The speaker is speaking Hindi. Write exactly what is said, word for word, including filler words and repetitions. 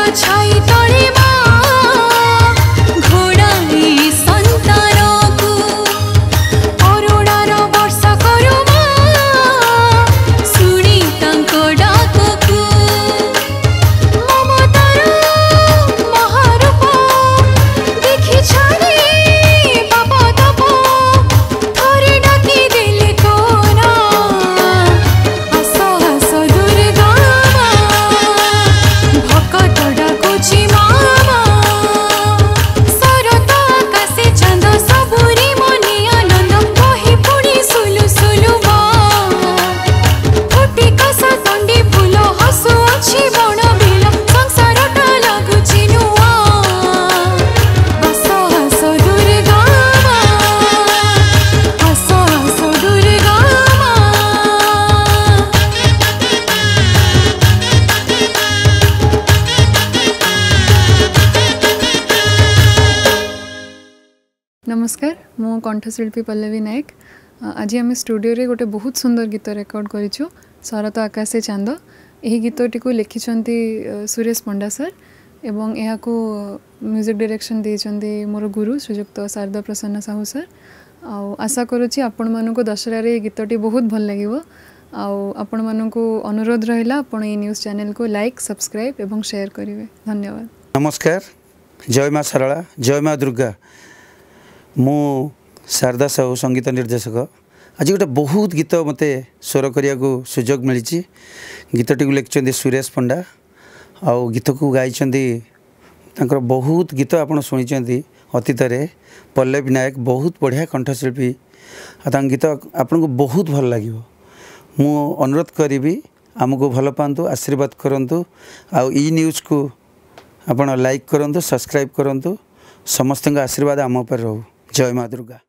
छाई तले नमस्कार मु कंठशिल्पी पल्लवी नायक आज आम स्टूडियो रे गोटे बहुत सुंदर गीत रेकर्ड करिछु शरत आकाशे चांद यही गीतटी को लिखिछंती सुरेश पंडा सर एवं यहाँ को म्यूजिक डायरेक्शन देइछंती मोर गुरु श्रीजुक्त शारदा प्रसन्न साहू सर आउ आशा करुछि आपण मानको दशहरा रे गीतटी बहुत भल लागिवो आउ आपण मानको अनुरोध रहिला आपण ई न्यूज़ चैनल को लाइक सब्सक्राइब एवं शेयर करिवे धन्यवाद। नमस्कार जय माँ सरला जय माँ दुर्गा मु शारदा साहू संगीत निर्देशक आज गोटे बहुत गीत मते स्वर करिया को सुजोग मिली गीतटी को लिखिं सुरेश पंडा आउ गीत को गाई बहुत गीत आपड़ शुणी अतीत पल्लवी नायक बहुत बढ़िया कंठशिल्पी आ गीत आपन को बहुत भल लगे मु अनुरोध करी आमको भल पातु आशीर्वाद करूँ आउ ई न्यूज़ को आप लाइक करूँ सब्सक्राइब करूँ समस्त आशीर्वाद आम पर रहू जय माँ दुर्गा।